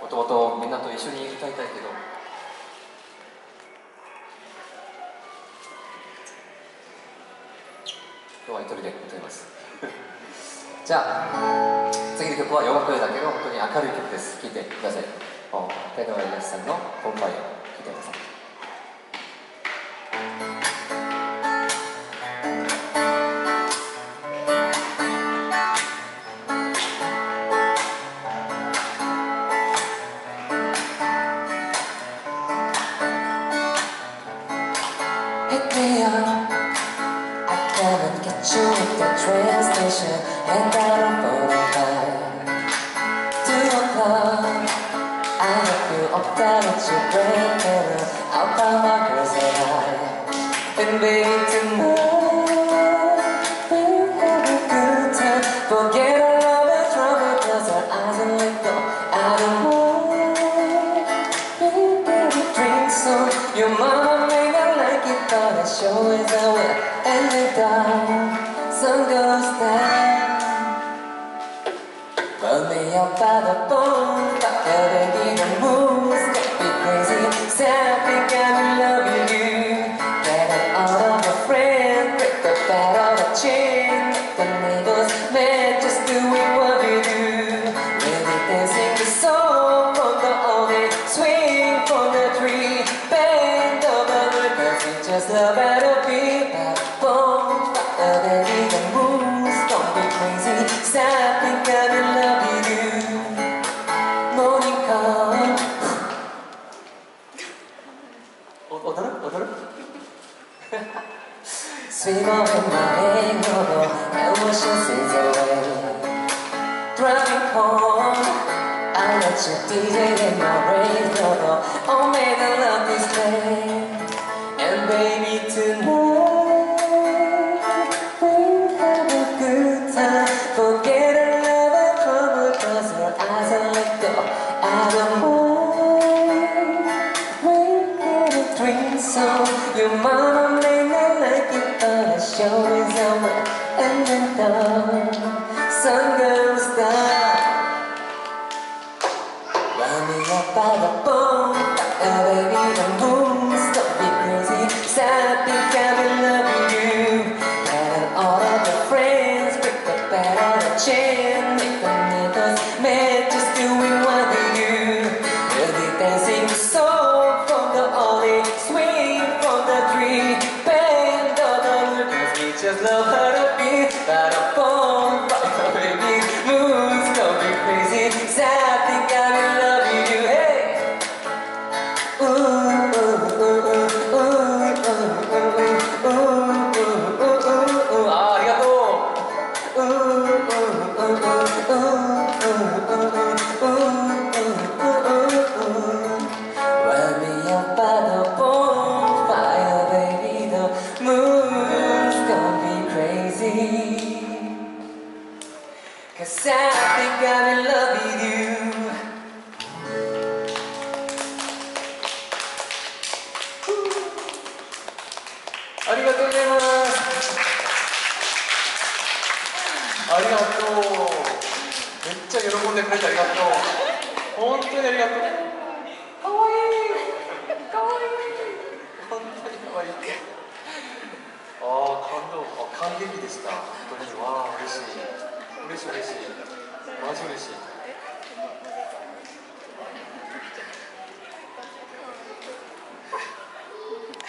弟みんなと一緒に歌いたいけど、今日は一人で歌いますじゃあ次の曲は洋楽だけど本当に明るい曲です。聴いてください。ペドロ・エリアスさんの「ボンファイア」聴いてください。You at the train station and out on 45 2 o'clock I hope you up down at your brain better I'll find my girls and and baby tonight we'll have a good time forget all the trouble close our eyes and let go I don't mind we'll get a drink soon your mama may not like it but I sure as I will and the sun goes down Roll me up by the bonfire, baby, the moon's got me crazy Say I think I'm in love with you Get out all of your friends, break the bat on the chin Make the neighbors mad, just doing what we do Really dancing the song from the only swing from the tree Bend over the girls, we just love how to be by the bonfire, baby, the moon's gonna be crazy Say I think I'm in love with you Morning come 踊るSwim off in my hangover Emotions is away Driving home I'll let you DJ in my radio Oh, make the love display And baby tonight we'll have a good time Forget our love and trouble Close your eyes and let go I don't mind We'll get a drink soon Your mama may not like it But I sure is over And then the sun goes down Run me up by the bonfire Baby, the moon's gonna be crazy Say I think I'm in love with you And all of your friends break the bat on the chin Make the neighbors mad just doing what they do We'll be dancing the song from the only swing from the tree Bend over the girls, we just love how to be By the bonfire, baby, moon's gonna be crazy Say I think I'm in love with you, hey! Ooh, ooh, ooh, ooh, ooh, ooh, ooh, ありがとう Ooh, ooh, ooh, ooh, ooh, Run me up by the bonfire, baby, the moon's gonna be crazy Cause I think I'm in love with youありがとうございますありがとうめっちゃ喜んでくれてありがとう本当にありがとうかわいいかわいい本当にかわいい感激でした本当にわあ嬉しいマジ嬉しい